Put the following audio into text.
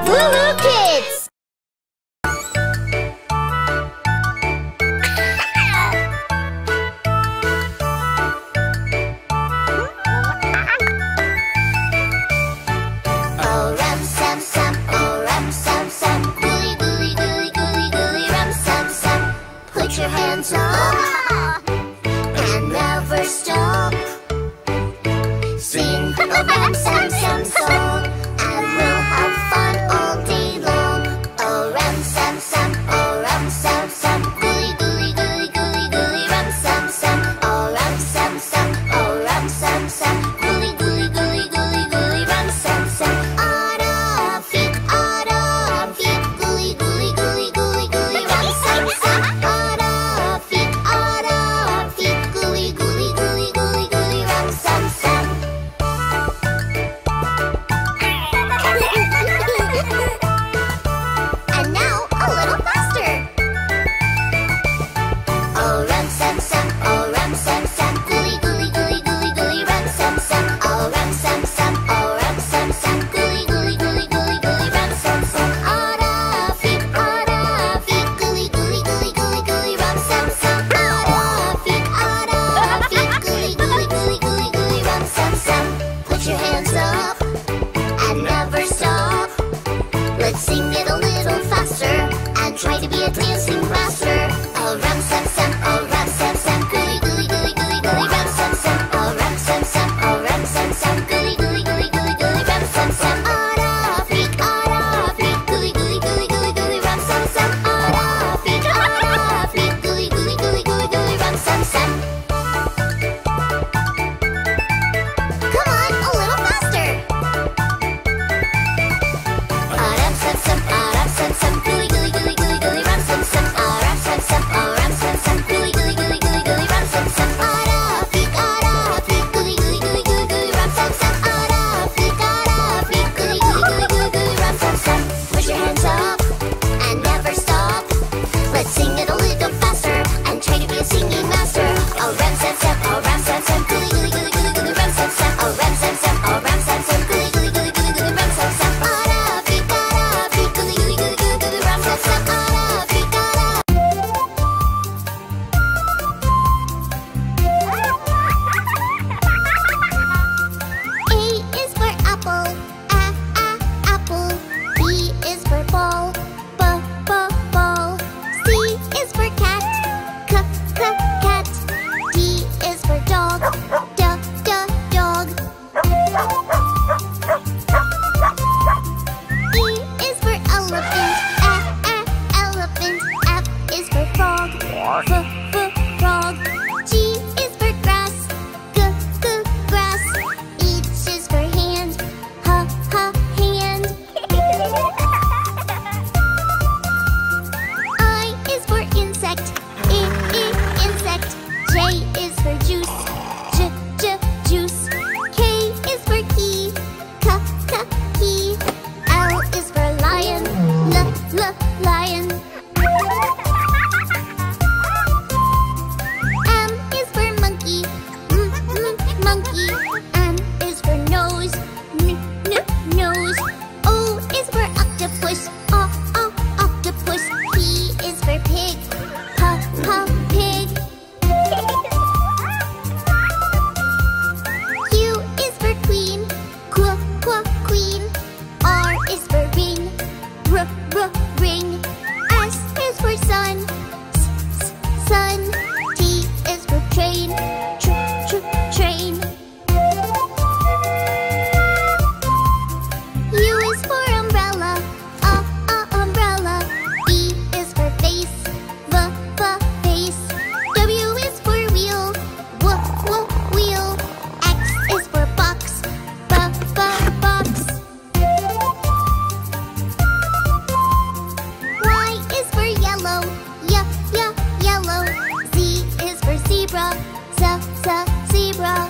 Gulu Kids! Oh rum sam sam, oh rum sam sam, Guli guli guli guli guli rum sam sam. Put your hands up and never stop. Sing a rum sam sam song and we'll have fun all day long. Oh rum sam sam, oh rum sam sam, Guli guli guli guli guli rum sam sam. Oh rum sam sam, oh rum sam sam, Guli guli guli guli guli rum sam sam. Rafiq, Rafiq, Guli guli guli guli guli rum sam sam. Rafiq, Rafiq, Guli guli guli guli guli rum sam sam. And now a little faster. Oh rum sam sam, oh rum sam sam, Guli guli guli guli guli rum sam sam. Oh rum sam sam, oh rum sam sam, Guli guli guli guli guli rum sam sam. Rafiq, Rafiq, Guli guli guli guli guli rum sam sam. Rafiq, Rafiq, Guli guli guli guli guli rum sam sam. Put your hands up and never stop. Let's sing it a little faster and try to be a dancing master. Oh rum sam sam, oh rum sam sam, Guli guli guli guli guli rum sam sam. Oh rum sam sam, oh rum sam sam, Guli guli guli guli guli rum sam sam. Rafiq, Rafiq, Guli guli guli guli guli rum sam sam. Rafiq, Rafiq, Guli guli guli guli guli rum sam sam. Come on, a little faster. Rum sam sam, rum sam sam, Guli guli guli guli guli rum sam sam. Rum sam sam, rum sam sam, Guli guli guli guli guli rum sam sam. Rafiq, Rafiq, Guli guli guli guli guli rum sam sam. Rafiq, Rafiq, Guli guli guli guli guli rum sam sam. Put your hands up and never stop. Let's sing it a little faster and try to be a singing master. Oh rum sam sam, oh rum sam sam, Guli guli guli guli guli rum sam sam. Oh rum sam sam, oh rum sam sam, Guli guli guli guli guli rum sam sam. Rafiq, Rafiq, Guli guli guli guli guli rum sam sam. Rafiq, A is for apple, apple. B is for ball, ball. C is for cat, cat. D is for dog, dog. E is for elephant, elephant. F is for frog, frog. G is for grass, grass. H is for hand, hand. I is for insect, insect. J is for juice, juice. K is for key, key. L is for lion, lion. M is for monkey, monkey. N is for nose, nose. O is for octopus, octopus. P is for pig, pig. Q is for queen, queen. R is for ring, ring. S is for sun, sun. T is for train, train. U is for umbrella, umbrella. V is for face, face. W is for wheel, wheel. X is for box, box. Y is for yellow, yellow. Z is for zebra, zebra.